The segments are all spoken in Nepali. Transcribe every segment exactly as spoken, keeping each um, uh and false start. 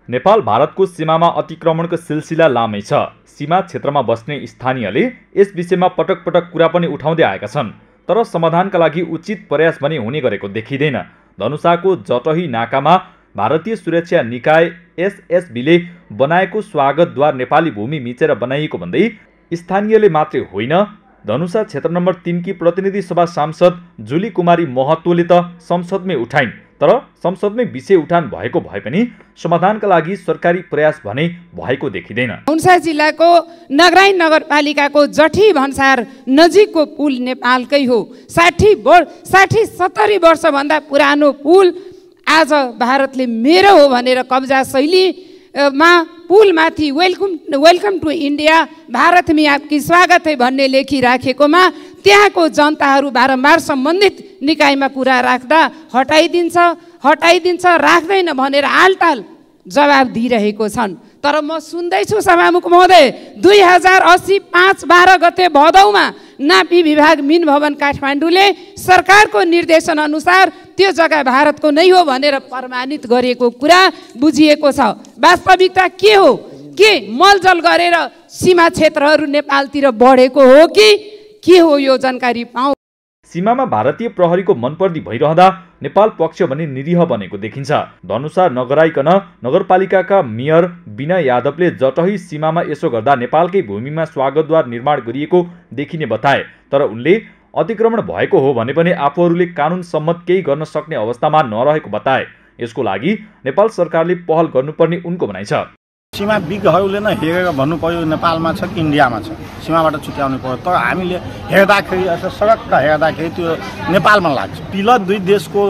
नेपाल भारतको सीमामा अतिक्रमणको सिलसिला लामै छ। सीमा क्षेत्रमा बस्ने स्थानीयले यस विषयमा पटक पटक कुरा पनि उठाउँदै आएका छन्, तर समाधानका लागि उचित प्रयास पनि हुने गरेको देखिँदैन। धनुषाको जटही नाकामा भारतीय सुरक्षा निकाय एसएसबीले बनाएको स्वागतद्वार नेपाली भूमि मिचेर बनाइएको भन्दै स्थानीयले मात्रै होइन, धनुषा क्षेत्र नम्बर तीन की प्रतिनिधि सभा सांसद जुली कुमारी महतोले त संसदमै उठाइन्, तर संसदमै विषय उठान भएको भए पनि समाधानका लागि सरकारी प्रयास भने भएको देखिँदैन। धनुषा जिल्लाको नगराई नगरपालिकाको जठी भन्सार नजिकको पुल नेपालकै हो। साठी वर्ष साठी सत्तरी वर्षभन्दा पुरानो पुल आज भारतले मेरो हो भनेर कब्जा शैलीमा पुलमाथि welcome welcome to India, Bharat में आपकी स्वागत है भन्ने लेखिराखेकोमा त्यहाँको जनताहरू बारम्बार सम्बन्धित निकायमा कुरा राख्दा हटाइदिन्छ हटाइदिन्छ राख्दैन भनेर आलटाल जवाब दिइरहेको छन्। तर म सुन्दैछु सभामुख महोदय, दुई हजार अस्सी पाँच बाह्र गते भदौमा नापी विभाग मिन भवन काठमाडौँले सरकारको निर्देशन अनुसार त्यो जग्गा भारतको नै हो भनेर प्रमाणित गरेको कुरा बुझिएको छ। वास्तविकता के हो? के मलजल गरेर सीमा क्षेत्रहरू नेपालतिर बढेको हो कि के हो? यो जानकारी पाऊ। सीमामा भारतीय प्रहरीको मनपर्दी भइरहँदा नेपाल पक्ष भने निरीह बनेको देखिन्छ। धनुषा नगराइकन नगरपालिकाका मेयर बिना यादवले जटही सीमामा यसो गर्दा नेपालकै भूमिमा स्वागतद्वार निर्माण गरिएको देखिने बताए, तर उनले अतिक्रमण भएको हो भने पनि आफूहरूले कानुन सम्मत केही गर्न सक्ने अवस्थामा नरहेको बताए। यसको लागि नेपाल सरकारले पहल गर्नुपर्ने उनको भनाइ छ। सीमा विज्ञहरूले नै हेरेर भन्नु पर्यो नेपालमा छ कि इन्डियामा छ, सीमाबाट छुट्याउनु पर्यो। तर हामीले हेर्दाखेरि यसो सडक हेर्दाखेरि त्यो नेपालमा लाग्छ। पिलर दुई देशको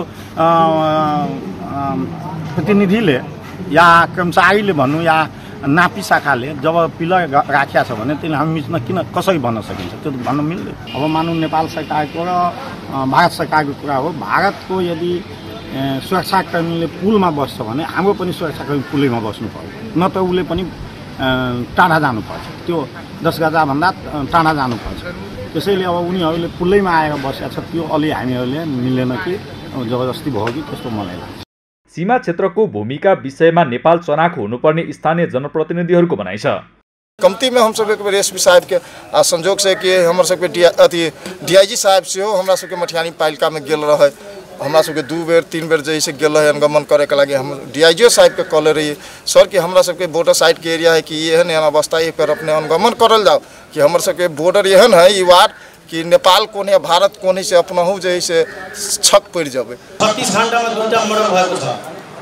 प्रतिनिधिले या कर्मचारीले भन्नु या नापी शाखाले जब पिलर राखिया छ भने त्यसले हामी मिच्न किन कसरी भन्न सकिन्छ? त्यो भन्न मिल्दैन। अब मानौँ नेपाल सरकारको र भारत सरकारको कुरा हो। भारतको यदि सुरक्षाकर्मीले पुलमा बस्छ भने हाम्रो पनि सुरक्षाकर्मी पुलैमा बस्नु पर्यो, न त उसले पनि टाढा जानुपर्छ। त्यो दस गजाभन्दा टाढा जानुपर्छ। त्यसैले अब उनीहरूले पुलैमा आएर बसेका छ, त्यो अलि हामीहरूले मिलेन कि जबरजस्ती भयो कि त्यस्तो मलाई लाग्छ। सीमा क्षेत्रको भूमिका विषयमा नेपाल चनाखो हुनुपर्ने स्थानीय जनप्रतिनिधिहरूको भनाइ छ। कमती में हम सब एस पी साहब के संजोग से कि हमर सबके अथी डी आई जी साहब से हो हमरा सबके मटिहानी पालिका में गेल रहे। हमरा सबके दू बेर तीन बेर जैसे गेल रहे अनुगमन करे के लगे। हम डी आई जी साहब के कहले रही सर कि हमरा सबके बॉर्डर साइड के एरिया है कि एहन एहन अवस्था एक पर अपने अनुगमन करल जाओ कि हमर सबके बॉर्डर एहन है ई वार कि नेपाल कोने भारत कोने से अपना हो जैसे छक पड़ जाबे। छत्तीस घंटा में दुईटा मर्डर भएको छ।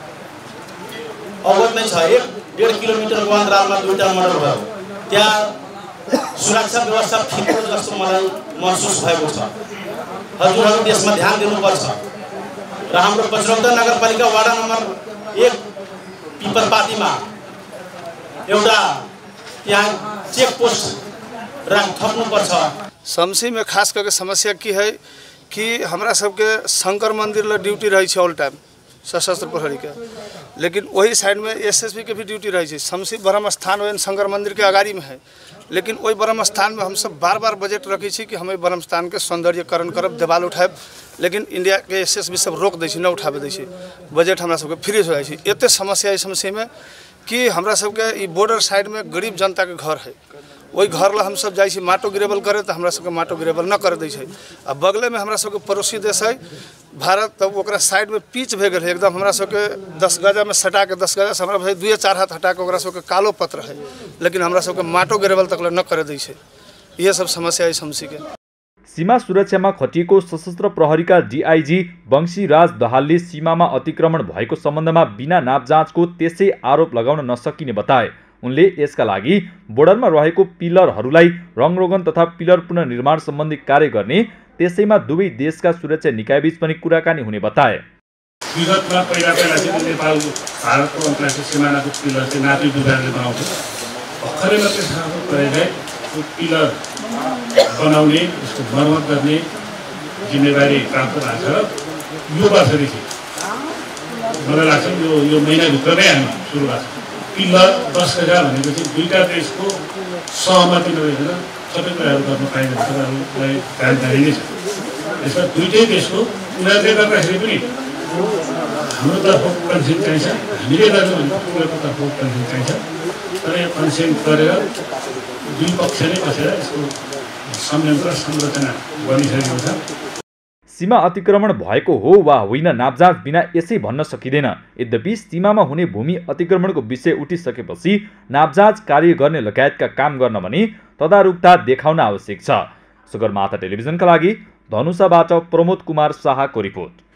अवगत नै छ। एक डेढ़ किलोमीटर को अन्तरालमा दुईटा मर्डर भयो। त्यहाँ सुरक्षा व्यवस्था फिक्रो जस्तो मलाई महसुस भएको छ। हजुरहरू त्यसमा ध्यान दिनुपर्छ। र हाम्रो बजरङ्ग नगरपालिका वार्ड नम्बर एक पिपलपातीमा एउटा त्यहाँ चेक पोस्ट राख थप्नुपर्छ। शमसी में खास करके समस्या की है कि हमरा सबके शंकर मंदिर ला ड्यूटी रही है ऑल टाइम सशस्त्र प्रहरी के, लेकिन वही साइड में एसएसबी के भी ड्यूटी रही है। शमसी ब्रह्म स्थान वही शंकर मंदिर के अगाड़ी में है, लेकिन वही ब्रह्म स्थान में हम सब बार बार बजट रखी छी कि हमें ब्रह्म स्थान के सौंदर्यकरण करब, देवाल उठाएब, लेकिन इंडिया के एसएसबी सब रोक दै छी, न उठाबे दै छी। बजट हमरा सबके फ्री हो जाइ छी। एते समस्या है शमसी में कि हमरा सबके ई बॉर्डर साइड में गरीब जनता के घर है। वही घर ला हम सब जाइ छी माटो गिरेबल करे तो हमरा सबके माटो गिरेबल न कर दै छै। आ बगले में हमरा सबके पड़ोसी देश है भारत, तब ओकरा साइड में पीच भे गेल है एकदम। हमरा सबके दस गजा में सटा के दस गजा से हमरा भाई दुए चार हाथ हटा के ओकरा सबके कालो पत्र है, लेकिन हमरा सबके माटो गिरेबल तक न कर दै छै। ये सब समस्या है शमसी के। सीमा सुरक्षामा खटिएको सशस्त्र प्रहरीका डीआईजी वंशीराज दहालले सीमामा अतिक्रमण भएको सम्बन्धमा बिना नाप जाँचको त्यसै आरोप लगाउन नसकिने बताए। उनले यसका लागि बोर्डरमा रहेको पिलरहरूलाई रङरोगन तथा पिलर पुनर्निर्माण सम्बन्धी कार्य गर्ने, त्यसैमा दुवै देशका सुरक्षा निकायबीच पनि कुराकानी हुने बताए। विगतमा पहिला पहिला चाहिँ नेपाल भारतको अन्तर्राष्ट्रिय सिमानाको पिलर चाहिँ नापी विभागले बनाउँथ्यो। भर्खरै मात्रै थाहा परेको त्यो पिलर बनाउने, यसको मर्मत गर्ने जिम्मेवारी प्राप्त भएको छ यो वर्षदेखि। मलाई लाग्छ यो यो महिनाभित्र नै हामी सुरु भएको छ। पिलर दस हजार भनेको चाहिँ दुईटा देशको सहमति नभइकन सबै कुराहरू गर्न पाइँदैन, तपाईँहरूलाई जानकारी नै छ। यसमा दुईटै देशको उनीहरूले गर्दाखेरि पनि हाम्रो तर्फ कन्सेन्ट चाहिन्छ, हामीले गर्नु भनेको पुगेको तर्फ कन्सेन्ट चाहिन्छ। तर यो कन्सेन्ट गरेर दुई पक्ष नै बसेर यसको संयन्त्र संरचना बनिसकेको छ। सीमा अतिक्रमण भएको हो वा होइन नापजाँच बिना यसै भन्न सकिँदैन। यद्यपि सीमामा हुने भूमि अतिक्रमणको विषय उठिसकेपछि नापजाँच कार्य गर्ने लगायतका काम गर्न भने तदारुकता देखाउन आवश्यक छ। सगरमाथा टेलिभिजनका लागि धनुषाबाट प्रमोद कुमार शाहको रिपोर्ट।